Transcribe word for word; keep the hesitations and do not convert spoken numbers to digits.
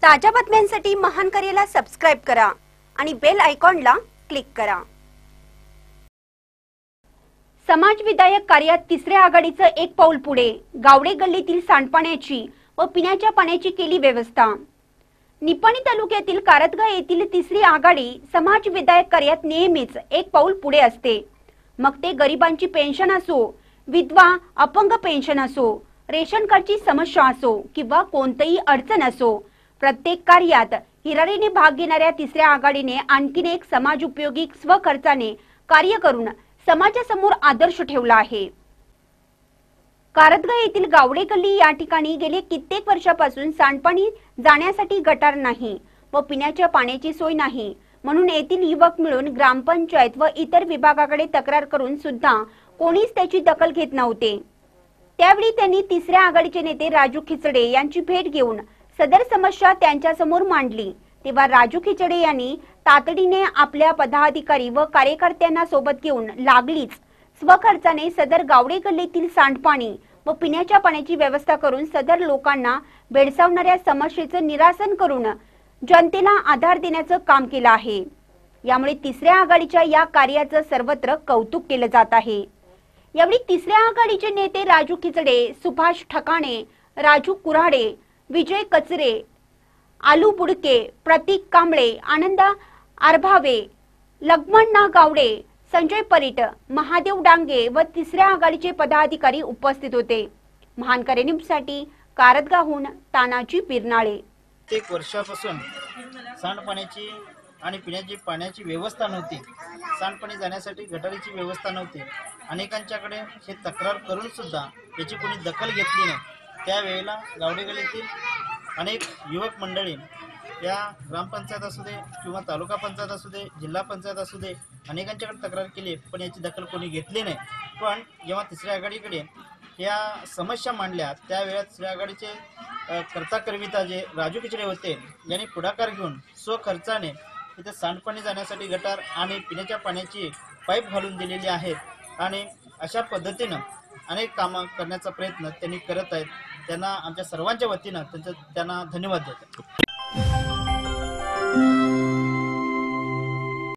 ताज्या बातम्यांसाठी महान करेला सबस्क्राइब करा आणि बेल आयकॉनला क्लिक करा। समाज विधायक कार्यात तिसऱ्या आघाडीचं एक पाऊल पुढे, गावडे गल्लीतील सांडपाण्याची व पिण्याच्या पाण्याची केली व्यवस्था। निपाणी तालुक्यातील कारतगा येथील तिसरी आघाडी समाज विधायक कार्यात नेहमीच एक पाऊल पुढे असते। मग ते गरिबांची पेन्शन असो, विधवा अपंग पेन्शन असो, रेशन कार्डची समस्या असो किंवा कोणतीही अडचण असो, प्रत्येक कार्यात हिरारीने भाग घेणाऱ्या तिसऱ्या आघाडीने आणखीन एक समाज उपयोगी स्वखर्चाने कार्य करून समाजासमोर आदर्श ठेवला आहे। कारतगा येथील गावडे गल्ली या ठिकाणी गेले कित्येक वर्षापासून सांडपाणी जाण्यासाठी गटार नाही व पिण्याच्या पाण्याची सोय नाही, म्हणून येथील युवक मिळून ग्रामपंचायत व इतर विभागाकडे तक्रार करून सुद्धा कोणीच त्याची दखल घेत नव्हते। त्यावेळी त्यांनी तिसऱ्या आघाडीचे नेते राजू खिचडे यांची भेट घेऊन सदर समस्या त्यांच्या समोर मांडली। तेव्हा राजू खिचडे यांनी तातडीने आपल्या पदाधिकारी व कार्यकर्त्यांना सोबत घेऊन लागलीच स्वखर्चाने सदर गावडे गल्लीतील सांडपाणी व पिण्याच्या पाण्याची व्यवस्था करून सदर लोकांना भेडसावणाऱ्या समस्येचे निरासन करून जनतेला आधार देण्याचं काम केलं आहे। यामुळे तिसऱ्या आघाडीच्या या कार्याचं सर्वत्र कौतुक केलं जात आहे। यावेळी तिसऱ्या आघाडीचे नेते राजू खिचडे, सुभाष ठकाणे, राजू कुऱ्हाडे, विजय कचरे, आलू बुडके, प्रतीक कांबळे, आनंदा आरभावे, लग्मण्णा गावडे, संजय परीट, महादेव डांगे व तिसऱ्या आघाडीचे पदाधिकारी उपस्थित होते। महान करे न्यूजसाठी कारतगाहून तानाजी बिरनाळे। एक वर्षापासून सांडपाण्याची आणि पिण्याची पाण्याची व्यवस्था नव्हती, सांडपाणी जाण्यासाठी गटारीची व्यवस्था नव्हती। अनेकांच्याकडे हे तक्रार करून सुद्धा याची कोणी दखल घेतली नाही। त्यावेळेला गावडे गल्लीतील अनेक युवक मंडळी या ग्रामपंचायत असू दे किंवा तालुका पंचायत असू दे, जिल्हा पंचायत असू दे, अनेकांच्याकडे तक्रार केली, पण याची दखल कोणी घेतली नाही। पण जेव्हा तिसऱ्या आघाडीकडे या समस्या मांडल्या त्यावेळेला तिसऱ्या आघाडीचे कर्ता करविता जे राजू खिचडे होते यांनी पुढाकार घेऊन स्वखर्चाने तिथे सांडपाणी जाण्यासाठी गटार आणि पिण्याच्या पाण्याची पाईप घालून दिलेली आहेत आणि अशा पद्धतीनं अनेक कामं करण्याचा प्रयत्न त्यांनी करत आहेत। त्यांना आमच्या सर्वांच्या वतीनं त्यांचा त्यांना धन्यवाद देतो।